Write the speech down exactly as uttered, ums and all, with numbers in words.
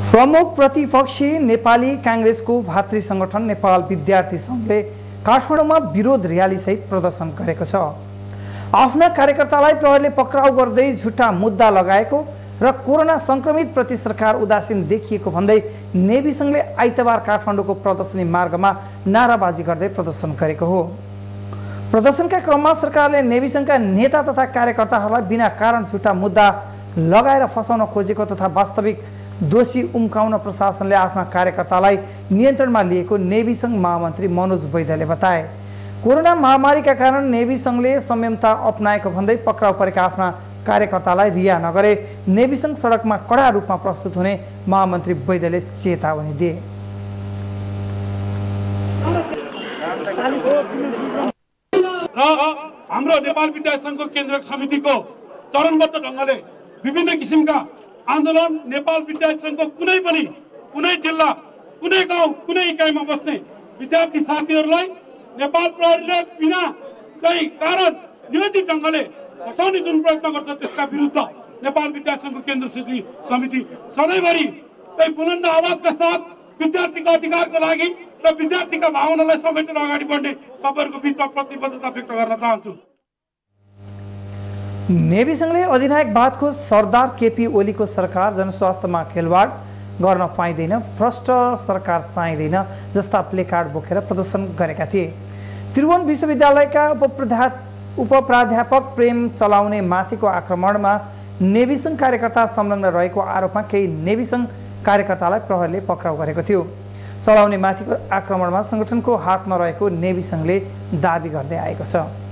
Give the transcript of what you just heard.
प्रमुख प्रतिपक्षी नेपाली कांग्रेसको भातृ संगठन नेपाल विद्यार्थी संघले काठमाडौँमा विरोध र्याली सहित प्रदर्शन गरेको छ। आफ्ना कार्यकर्तालाई प्रहरीले पक्राउ गर्दै झुटा मुद्दा लगाएको र कोरोना संक्रमित प्रति सरकार उदासीन देखिएको भन्दै नेभी संघले आइतबार काठमाडौँको प्रदर्शनी मार्गमा नाराबाजी गर्दै प्रदर्शन गरेको हो। प्रदर्शनका क्रममा सरकारले नेभी संघका नेता तथा कार्यकर्ताहरूलाई बिना कारण झुटा मुद्दा लगाएर फसाउन खोजेको तथा वास्तविक दोषी उम्काउन प्रशासनले आफ्ना कार्यकर्तालाई नियन्त्रणमा लिएको नेभी संघ महामन्त्री मनोज वैद्यले बताए। कोरोना महामारीका कारण नेभी संघले संयमता अपनाएको भन्दै पक्राउ परेका आफ्ना कार्यकर्तालाई रिहा नगरे नेभी संघ सडकमा कडा रूपमा प्रस्तुत हुने महामन्त्री वैद्यले चेतावनी दिए। हाम्रो नेपाल विद्यार्थी संघको केन्द्रीय समितिको चरणबद्ध ढंगले विभिन्न किसिमका आन्दोलन नेपाल विद्यार्थी संघको कुनै पनि कुनै जिल्ला कुनै गाउँ कुनै इकाइमा बस्ने विद्यार्थी साथीहरूलाई नेपाल प्रहरीले बिना चाहिँ कारण नियोजित ढंगले फसाउने जुन प्रयत्न गर्छ त्यसका विरुद्ध नेपाल विद्यार्थी संघको केन्द्रीय समिति सधैँभरि चाहिँ बुलन्द आवाजका साथ विद्यार्थीका अधिकारको लागि र विद्यार्थीका भावनालाई समेटेर अगाडि बढ्ने तपाईहरुको बीचमा प्रतिबद्धता व्यक्त गर्न चाहन्छु। नेभी संघले अधिनायकवादको सरदार केपी ओलीको सरकार जनस्वास्थ्यमा खेलवाड गर्न पाइँदैन, भ्रष्ट सरकार चाहिँदैन जस्ता प्लेकार्ड बोकेर प्रदर्शन गरेका थिए। त्रिभुवन विश्वविद्यालयका उपप्राध्यापक प्रेम चलाउने माथिको आक्रमणमा नेभी संघ कार्यकर्ता संलग्न रहेको आरोपमा केही नेभी संघ कार्यकर्तालाई प्रहरीले पक्राउ गरेको थियो। चलाउने माथिको आक्रमणमा संगठनको हातमा रहेको नेभी संघले दाबी गर्दै आएको छ।